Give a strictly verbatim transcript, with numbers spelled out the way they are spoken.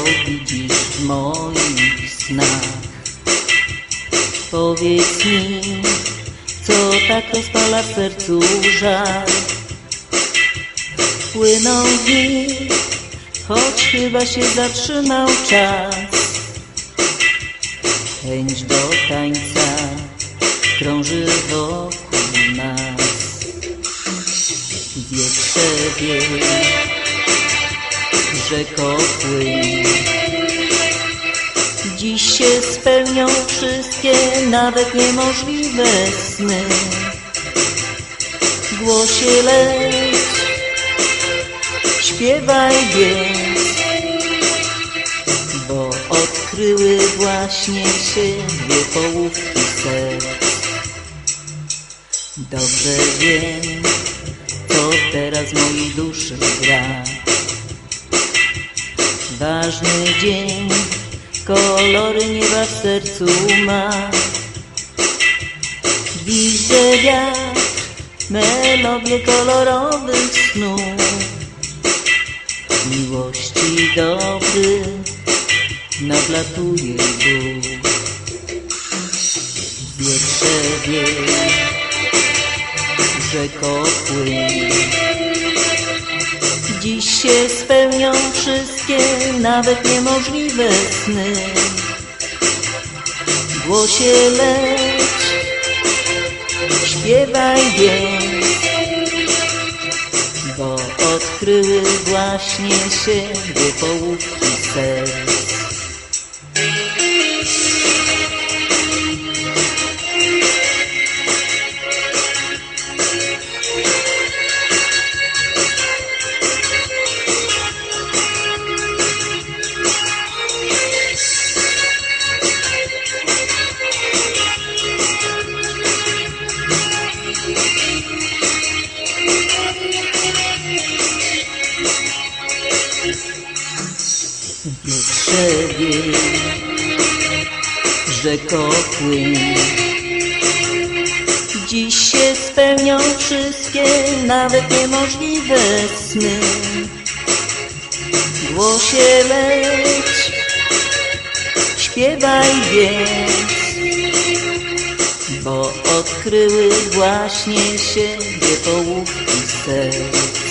widzisz w moich snach. Powiedz mi, co tak rozpala w sercu żar. Płyną dni, choć chyba się zatrzymał czas. Chęć do tańca krąży wokół nas. Wietrze wiej, rzeko płyń. Dziś się spełnią wszystkie, nawet niemożliwe sny. Głosie leć, śpiewaj więc, bo odkryły właśnie się dwie połówki serc. Dobrze wiem, co teraz w mojej duszy gra. Ważny dzień, kolory nieba w sercu ma. Widzę wiatr, melodię kolorowych snów. Miłości dobry nadlatuje ból. Wietrze wiej, rzeko płyń. Dziś się spełnią wszystkie, nawet niemożliwe sny. Głosie leć, śpiewaj więc, bo odkryły właśnie się dwie połówki serc. Wietrze wiej, rzeko płyń. Dziś się spełnią wszystkie, nawet niemożliwe sny. Głosie leć, śpiewaj więc, bo odkryły właśnie się dwie połówki serc.